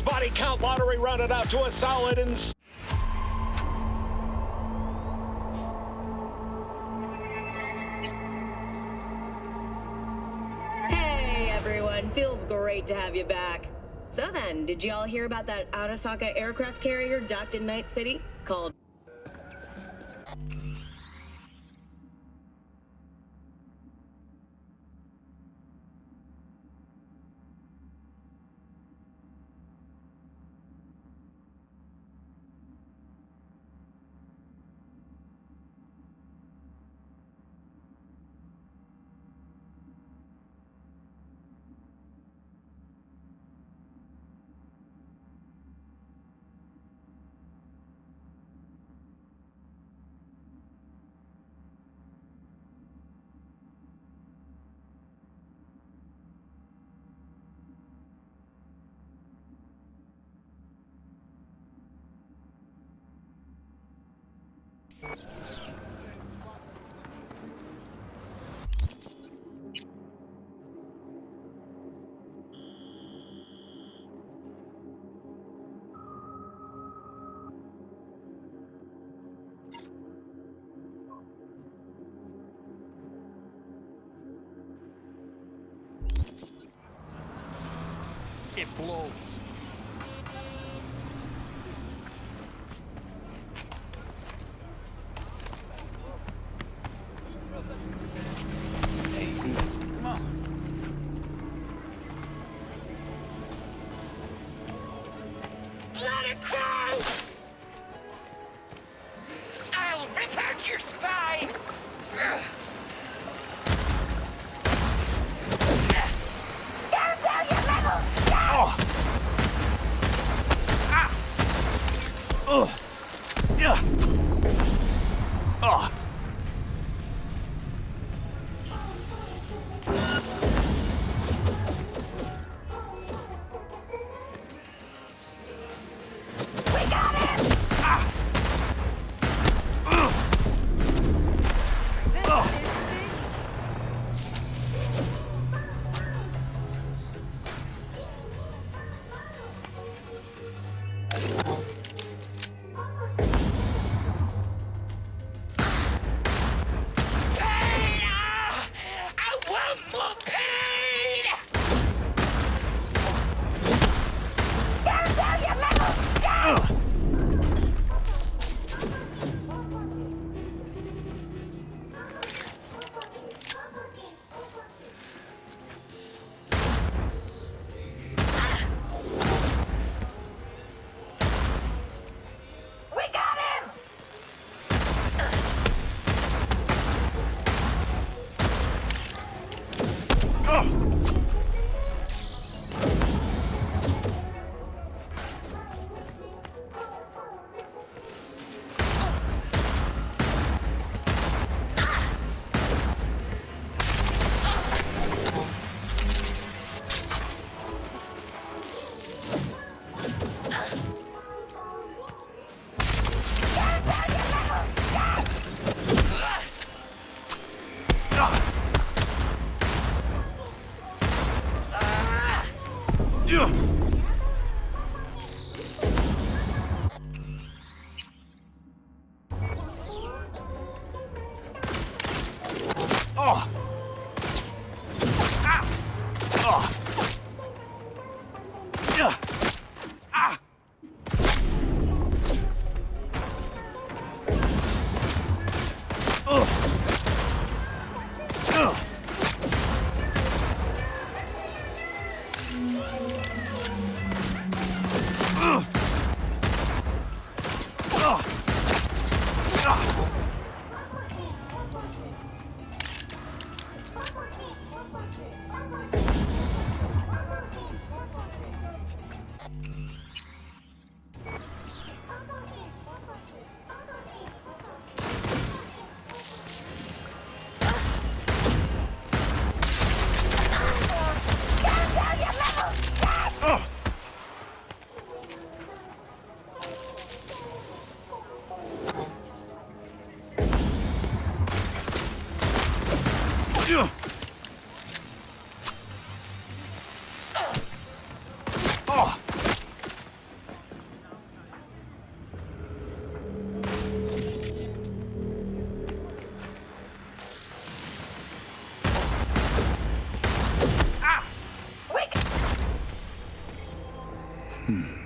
body count lottery rounded out to a solid and... Hey everyone, feels great to have you back. So then, did you all hear about that Arasaka aircraft carrier docked in Night City called... It blows. Hey, come on. Let it go! I'll rip out your spine! Down your level! Oh! Ah! Ugh! Yeah! Oh! We got him! Ah! Ugh! Ugh! Pain! I want more pain! Down your level! Down! Ugh! We got him! Ugh! Yeah! Oh! Ah! Oh! Yeah! Ah! Oh! Ugh! Ugh! Ugh! Ah! Down your level! Ugh! Yeah! Oh! Hmm.